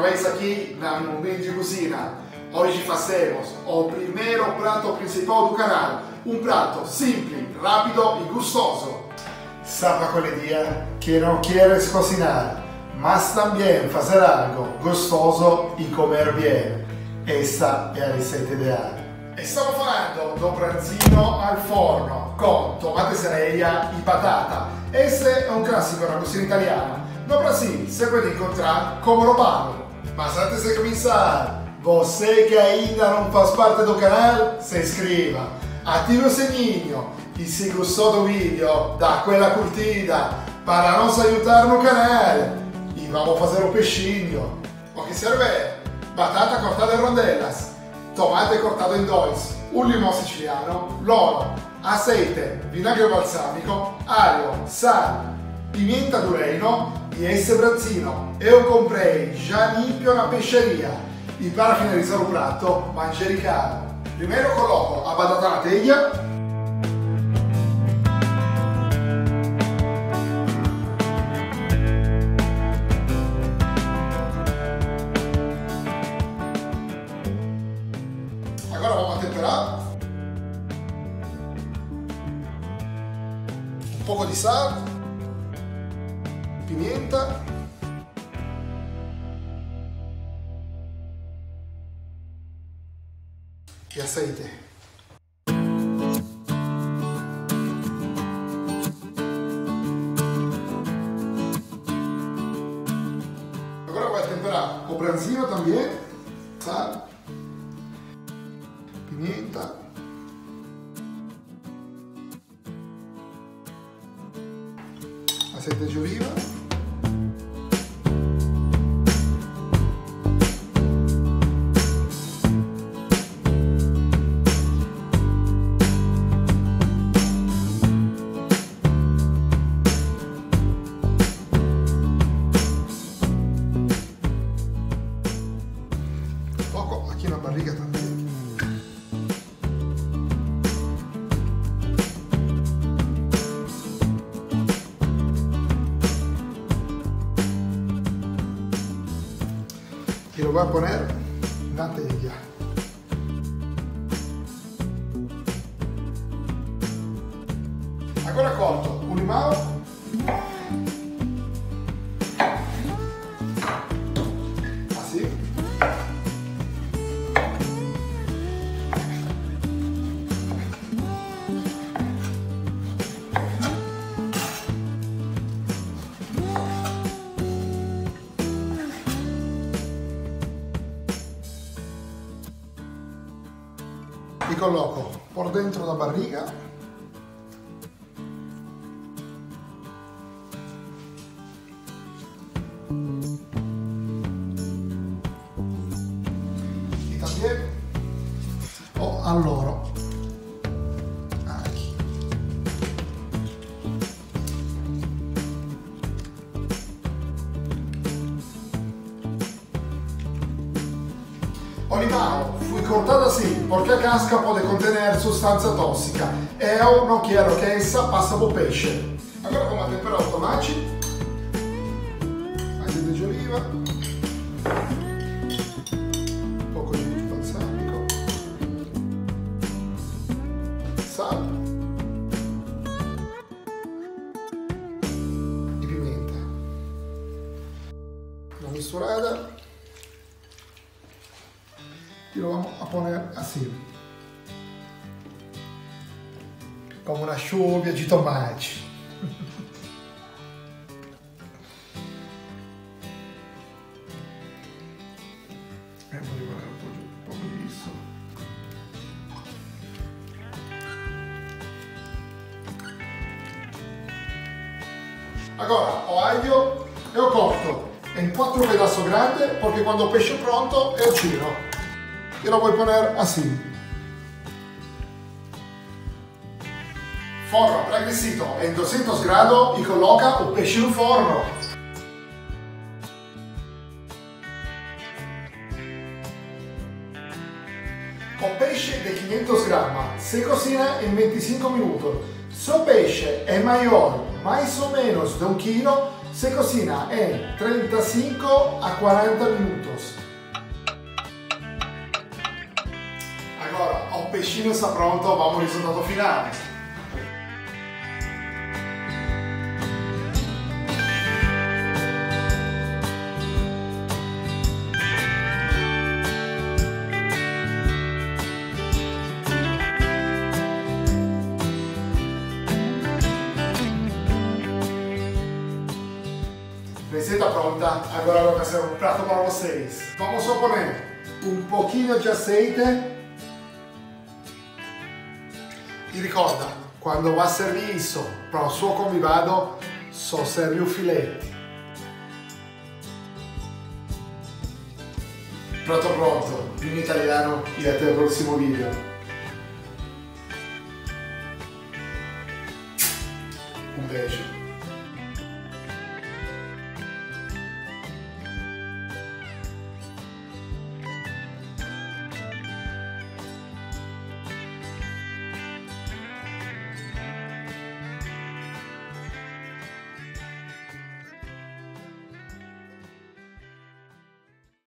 eis aqui na Momento de Cozinha. Hoje fazemos o primeiro prato principal do canal. Um prato simples, rápido e gostoso. Sabe aquele dia que não queres cozinhar, mas também fazer algo gostoso e comer bem. Esta é a receita ideal. Estamos falando do branzino al forno com tomate cereja e batata. Este é um clássico na cozinha italiana. No Brasil, se pode encontrar como robalo. Mas antes de começar, você que ainda não faz parte do canal, se inscreva, ative o sininho e se gostou do vídeo, dá aquela curtida para nos ajudar no canal. E vamos fazer o peixinho. O que serve? Batata cortada em rodelas, tomate cortado em dois, um limão siciliano, l'oro, azeite, vinagre balsamico, alho, sal, pimenta do reino e esse branzino. Eu comprei já limpo na peixeria e para finalizar o prato, manjericano. Primeiro coloco a batata na teglia. Agora vamos temperar. Um pouco de sal, pimenta, e azeite. Agora vou temperar o branzino também, sal, pimenta, azeite de oliva, poco aqui na barriga também. E lo voy a poner na teglia. Agora corto un limão, assim. E coloco por dentro da barriga e também o alloro aqui. O limão foi cortado assim porque a casca pode contener sostanza tóxica e eu não quero que essa passe para o peixe. Agora vamos temperar o tomate, azeite de oliva, um pouco de balsamico, sal e pimenta. Una misturada. Y lo vamos a poner así, como una lluvia de tomate. Vou devagar um pouco disso. Agora, o alho eu corto em 4 pedaços grandes, porque quando o peixe é pronto eu tiro. E lo voy poner assim. Forno pregressito em 200 graus e coloca o peixe no forno. O peixe de 500 gramas se cocina em 25 minutos. Se o peixe é maior, mais ou menos de 1 chilo, Se cocina en 35 a 40 minutos. Agora, o peixinho está pronto, vamos ao resultado final. Receita pronta, agora vou fazer um prato para vocês. Vamos só poner um pouquinho de azeite. E ricorda, quando vai servir isso para o suo convidato, só serve o filete. Prato pronto, in italiano e até o prossimo video. Un beijo.